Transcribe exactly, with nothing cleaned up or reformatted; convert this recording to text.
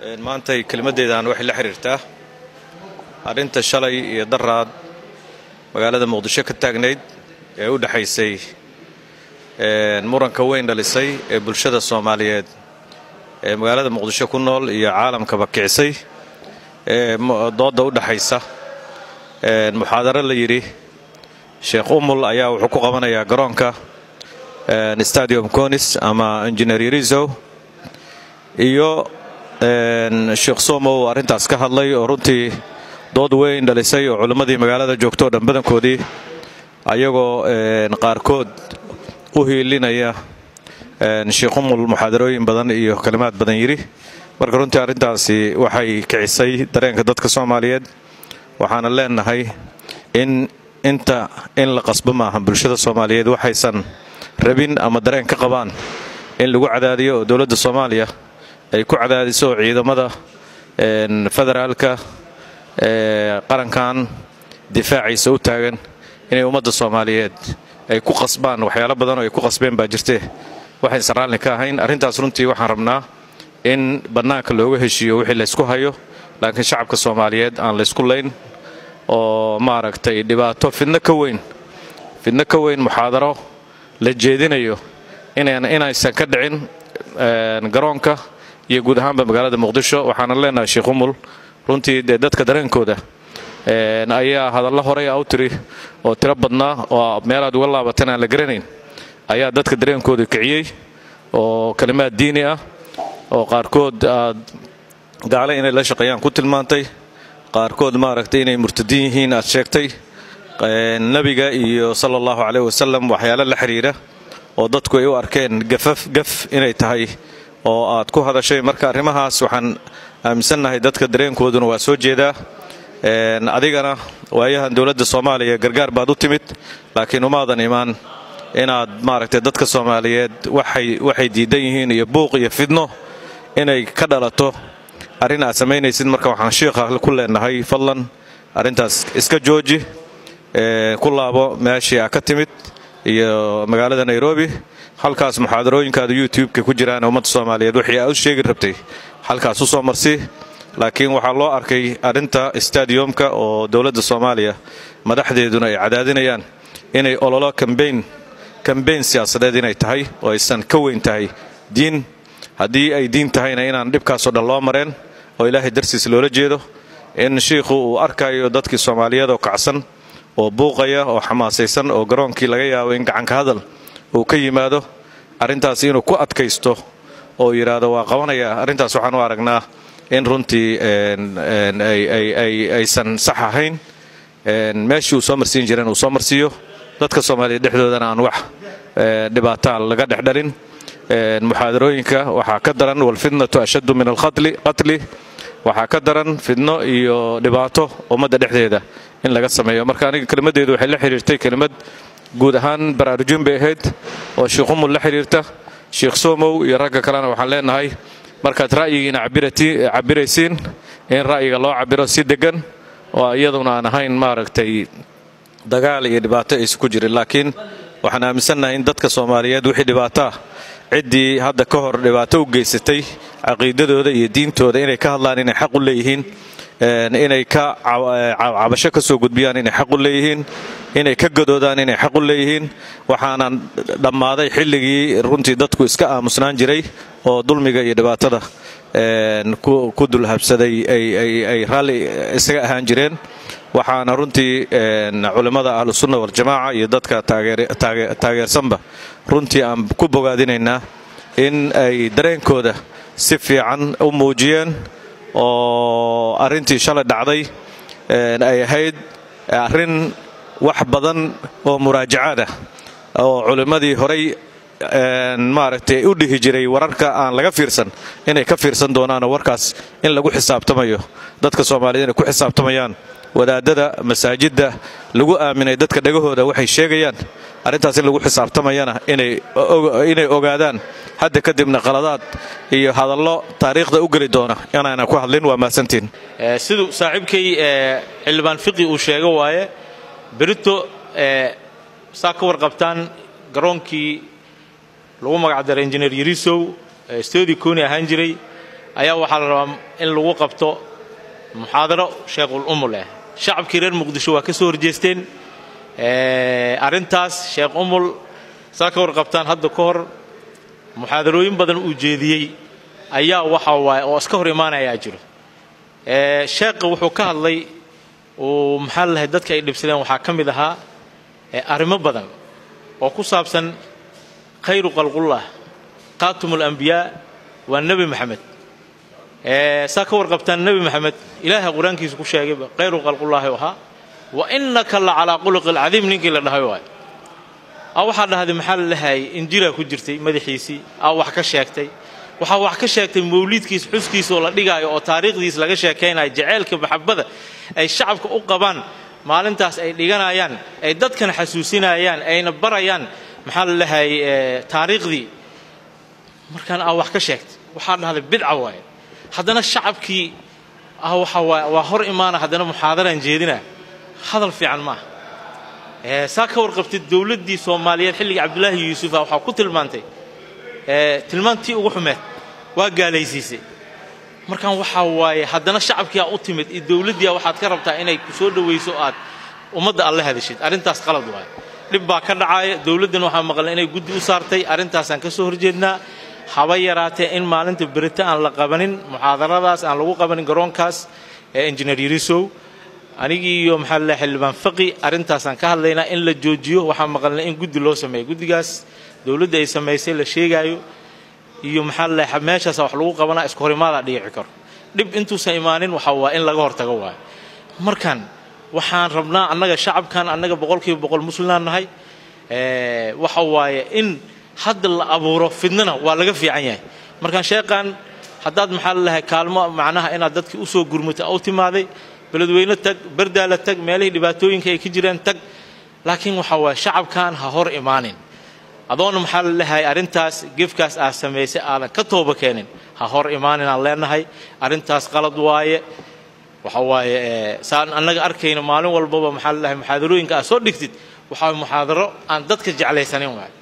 maantay kelmadeedaan waxay la xiriirtaa arrinta shalay iyo daraad magaalada muqdisho ka taagnayd ee u dhaxaysay muranka weyn dhalisay ee bulshada Soomaaliyeed ee magaalada muqdisho ku nool iyo caalamka bakicisay ee dooda u dhaxaysa ee muxaadaro la yiri Sheekh Umul ayaa wuxuu ku qabanayaa garoonka ee Stadium Konis ama Engineer Rizzo iyo een Sheekh Somo arintaas ka hadlay oo runtii dood weyn dhalisay oo culimadii magaalada joogto dhan badankoodii ayagoo een qaarkood u hiilinaya een Sheekh Umul muxaadarooyin badan iyo kalimaad badan yiri marka runtii arintaasi waxay kicisay dareenka dadka Soomaaliyeed waxaana leenahay in inta in la qasbo maaha bulshada Soomaaliyeed waxaysan rabin ama dareen ka qabaan in lagu cadaadiyo dawladda Soomaaliya ay ku cadaadiso ciidamada een federaalka ee qarankan difaaciisa u taagan inay ummadda Soomaaliyeed ay ku qasbaan waxyaalo badan oo ay ku qasbeen baa jirtay waxay saraalni ka ahayn arintaas runtii waxaan rabnaa in banaanka looga heshiyo wixii la isku hayo laakiin shacabka Soomaaliyeed aan la isku leyn oo maaragtay dhibaato fidna ka weyn fidna ka weyn muxaadaro la jeedinayo inaan inaysan ka dhicin garoonka iyo guud ahaanba magaalada muqdisho waxaan leenahay Sheekh Umul runtii dadka dareenkooda ee ayaa hadallo hore ah u tiri oo tiro badnaa oo meelaad uga laabateen aan la garanayn ayaa dadka dareenkooda kiciyay oo kalimaad diini ah oo qaarkood gaale inay la shaqeeyaan ku tilmaantay qaarkood maaragtay inay murtadiin yihiin aad sheegtay nabiga iyo sallallahu alayhi wasallam waxyaalo la xiriira oo dadku ay u arkeen gafaf gaf inay tahay oo aad ku hadashay marka arrimahaas waxaan aaminsanahay dadka dareenkooduna waa soo jeedaa een adigana waayahan dawladda Soomaaliya gargaar baad u timid laakiin umaadan imaan inaad maaragtay dadka Soomaaliyeed waxay waxay diidan yihiin iyo buuq iyo fidno inay ka dhalato arrin aad sameynaysid marka waxaan sheekha ku leenahay fadlan arrintaas iska jooji ee ku laabo meeshii aad ka timid iyo magaalada Nairobi halkaas muxaadarooyinkaada YouTube-ka ku jiraan ummadda Soomaaliyeed wixii aad u sheegi rabtay halkaas u soo marsi laakiin waxa loo arkay arinta stadiumka oo dawladda Soomaaliya madaxdeeduna ay cadaadinayaan inay ololo campaign campaign siyaasadeed inay tahay oo aysan ka weyn tahay diin haddii ay diin tahayna inaan dhibkaas oo dhan loo mareen oo Ilaahay darsiis loola jeedo in sheekhu uu arkayo dadkii Soomaaliyeed oo kacsan oo buuqaya oo xamaasaysan oo garoonkii laga yaabo in gacan ka hadal uu ka yimaado arintaas inuu ku adkaysto oo yiraahdo waa qabanaya arintaas waxaan u aragnaa in runtii een ay ay ay aysan sax ahayn een meeshii uu soo marsiin jireen uu soo marsiyo dadka Soomaaliyeed dhexdoodana aan wax dhibaato laga dhexdhalin een muxaadarooyinka waxa ka daran wal fitnatu ashaddu min al qatl qatl waxa ka daran fidno iyo dhibaato ummadda dhexdeeda in laga sameeyo marka aniga kelmadeedu waxay la xiriirtay kelmad guud ahaan baraarujin bay ahayd oo Sheekh Umul la xiriirta Sheekh Somo iyo ragga kalena waxaan leenahay markaad ra'yigiina cabirati cabiraysiin in ra'yiga loo cabiro si degan oo iyaduna aan ahayn maaragtay dagaal iyo dhibaato ay isku jireen laakiin waxaan aaminsanahay in dadka Soomaaliyeed wixii dhibaato cidii hadda ka hor dhibaato u geysatay aqoonsidooda iyo diintooda inay ka hadlaan inay xaq u leeyihiin inay ka cabasho ka soo gudbiyaan inay xaq u leeyihiin inay ka gadoodaan inay xaq u leeyihiin waxaana dhamaaday xilligii runtii dadku iska aamusnaan jiray oo dulmiga iyo dhibaatada een ku dul habsaday ay ay ay rally isaga ahaan jireen waxaana runtii een culimada ahlus sunna wal jamaa iyo dadka taageer taageersanba runtii aan ku bogaadinaynaa in ay dareenkooda si fiican u muujiyeen oo arintii shalay dhacday een ay ahayd arin wax badan oo muraajacaad ah oo culimadii horay een maaragtay u dhihi jiray wararka aan laga fiirsan inay ka fiirsan doonaan warkaas in lagu xisaabtamayo dadka Soomaaliyeed inay ku xisaabtamayaan wadaadada masaajidda lagu aaminay dadka dhagahooda waxay sheegayaan arintaas in lagu xisaabtamayana inay inay ogaadaan hadda kadibna qaladaad iyo hadallo taariikhda u gali doona inaan ku hadlin waa maasantiin ee sidoo saaxiibkay ee cilbaan fiqi uu sheegay waaye berito ee saaka warqabtaan garoonkii lagu magac daray Engineer Rizzo studio kooni ahaan jiray ayaa waxaa la rabaa in lagu qabto muxaadaro sheekhul umm leh shacabkii reer muqdisho waa ka soo horjeesteen arrintaas sheekh umul saa ka warqabtaan hadda ka hor muxaadarooyin badan uu jeediyey ayaa waxa waaye oo iska hor imaanayaa jiro sheekha wuxuu ka hadlay oo maxaa la dhahay dadka ay dhibsadeen waxaa ka mid ahaa arrimo badan oo ku saabsan khayru khalqullah qaatumul anbiyaa waa nebi maxamed saa ka warqabtaan nebi maxamed ilaahay qur-aankiisa ku sheegay khayru khalqullahi ahaa wa innaka la calaa khuluqil cadiim ninkii la dhahay waay aa waxaa dhahday maxaa la dhahay injiilaa ku jirtay madaxiisii aa wax ka sheegtay waxaa wax ka sheegtay mawliidkiis xuskiisa oo la dhigaayo oo taariikhdiis laga sheekaynayo jaceylka maxabada ay shacabka u qabaan maalintaas ay dhiganayaan ay dadkan xasuusinayaan ayna barayaan maxaa la dhahay taariikhdii markaan aa wax ka sheegtay waxaa dhahday bidca waaye haddana shacabkii ah waxa waa hor imaana haddana muxaadaraan jeedina hadal fiican maaha saa ka warqabtay dowladdii soomaaliyeed xilligii cabdulaahi yuusuf waxaa ku tilmaantay tilmaantii ugu xumeed waa gaalaysiisay markaan waxaa waaye haddana shacabkii aa u timid iyo dowladdii waxaad ka rabtaa inay ku soo dhawayso aad ummadda alla hadashid arrintaas qalad waaye dhib baa ka dhacaaya dowladdan waxaa maqlan inay guddi u saartay arrintaasaan ka soo horjeednaa haba yaraatee in maalinta berito aan la qabanin muxaadaradaas aan lagu qabanin garoonkaas ee injineer yarisow anigii iyo maxaa la xildhibaan faqi arrintaasaan ka hadlaynaa in la joojiyo waxaa maqalnay in guddi loo sameeyo guddigaas dowladda ay samaysay la sheegaayo iyo maxaa la meeshaas wax lagu qabanaa isku horimaada dhici karo dhib intuusan imaanin waxa waa in laga hortago waayo markan waxaan rabnaa annaga shacabkan annaga boqolkiiba boqol muslimaan nahay waxa waaye in hadda la abuuro fidnana waa laga fiican yahay markaan sheeqan haddaad maxaa la dhahay kaalmo macnaha inaad dadkii u soo gurmutay u timaaday beledweyne tag bardaala tag meelihii dhibaatooyinka ay ka jireen tag laakiin waxa waaye shacabkan ha hor imaanin adoona maxaa la dhahay arrintaas gefkaas aad samaysay aadan ka tooba keenin ha hor imaanin aan leenahay arrintaas qalad waaye waxa waaye saan annaga arkayna maalin walbaba maxaa la dhahay muxaadarooyinka aad soo dhigtid waxaa muxaadaro aan dadka jeclaysanin waaye